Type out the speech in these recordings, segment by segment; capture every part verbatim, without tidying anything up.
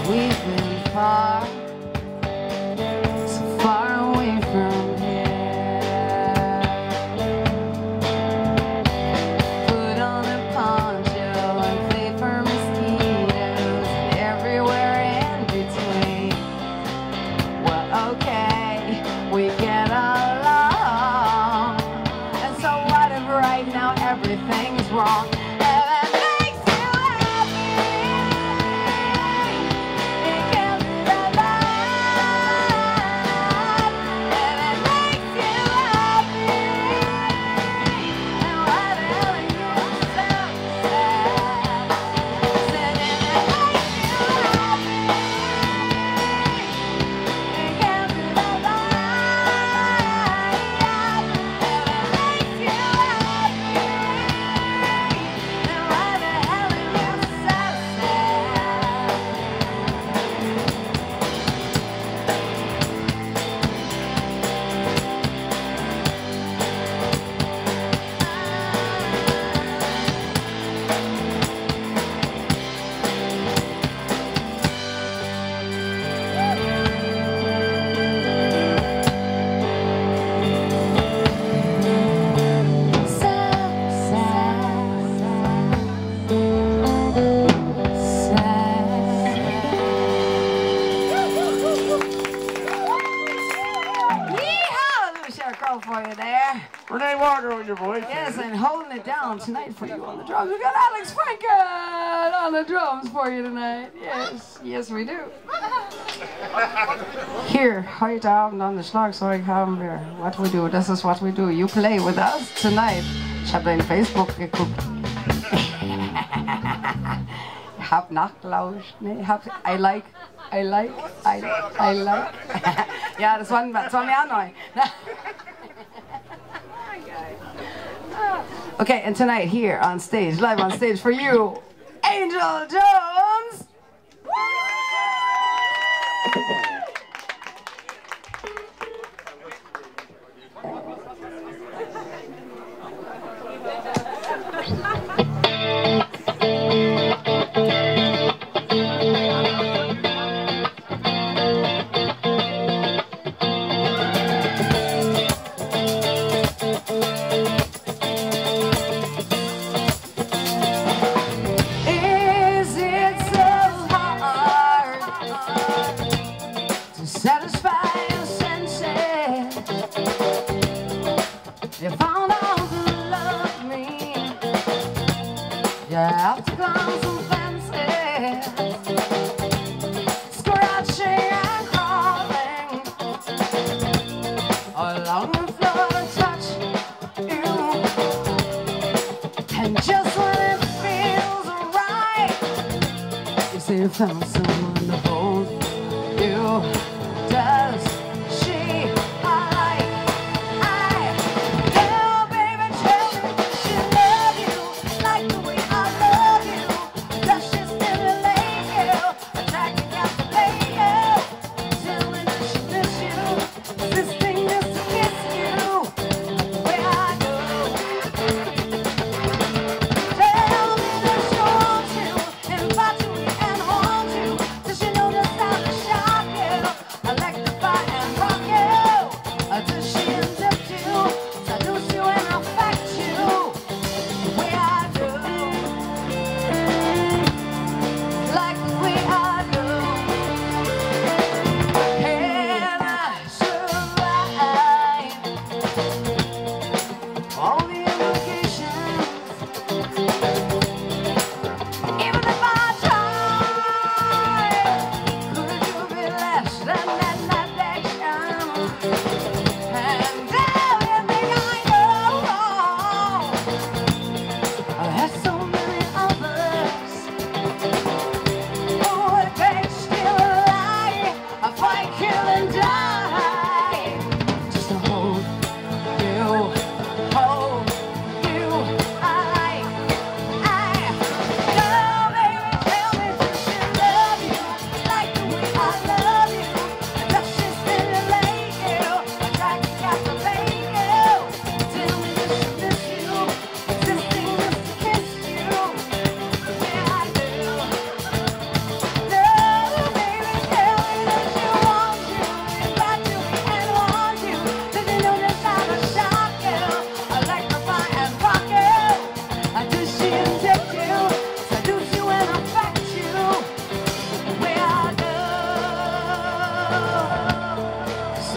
We've been far, so far away from here. Put on a poncho and play for mosquitoes everywhere in between. Well, okay, we get along, and so what if right now everything's wrong? For you there, Renee Walker with your voice. Yes, and holding it down tonight for you on the drums. We got Alex Franken on the drums for you tonight. Yes, yes we do. Here, heute Abend an der Schlagzeug haben wir. What we do, das ist what we do. You play with us tonight. Ich habe dein Facebook geguckt. Hab nachgelauscht. Nee, hab, I like, I like, I, I like. Ja, das war, das war mir auch neu. Okay, and tonight here on stage, live on stage for you, Angel Jones! Satisfy your senses. You found out to love me. You have to climb some fences, scratching and crawling along the floor to touch you. And just when it feels right, you say you found someone to hold you. Does she like I tell baby, tell me, does she love you like the way I love you? Does she stimulate you, attract you, captivate you? Tell me, does she miss you? Is this thing just to kiss you? Where I go? Tell me, does she want you, infatuate and haunt you? Does she know just how to shock you? I like the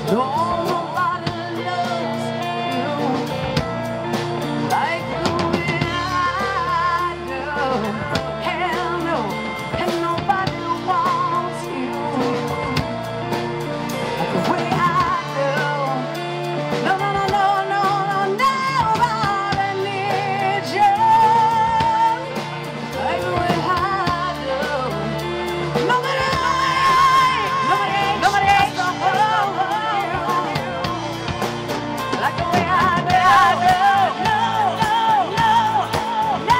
No, nobody loves you like the way I do. Hell no, and nobody wants you like the way I do. No, no, no, no, no, no, nobody needs you like the way I do. Nobody, nobody, nobody else to hold you like the way I do. No, no, no, no.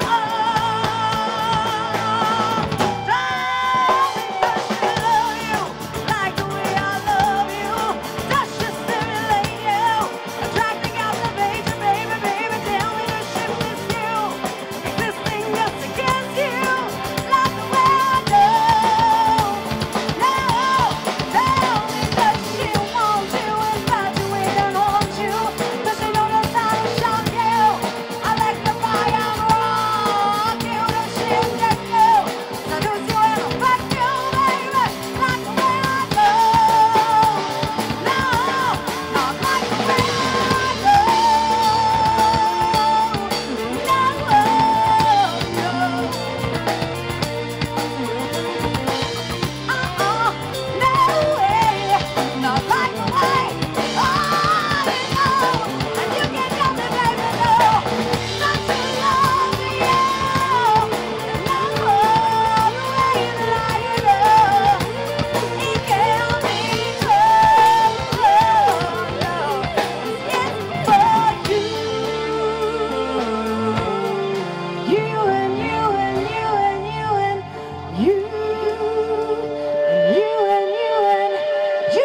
Does she love you like the way I love you? Does she stimulate you, attracting, captivate you, baby, baby? Tell me, does she miss you, existing just against you like the way I do? No, tell me, does she want you, infatuate and haunt you? Does she know just how to shock you? I like the fire and rock you. Does she inject you, seduce you and affect you, baby, like the way I do? No, not like the way I do. No, no. Uh-uh, no way, not like the way I do. And you can tell me, baby, no, not to love you. No, the way that I do, it can't be true. It's for you. You and you and you and you and you and you and you and you.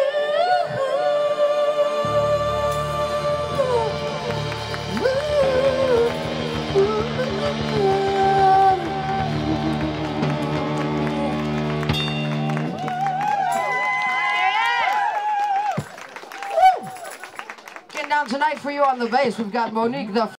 Getting down tonight for you on the bass. We've got Monique the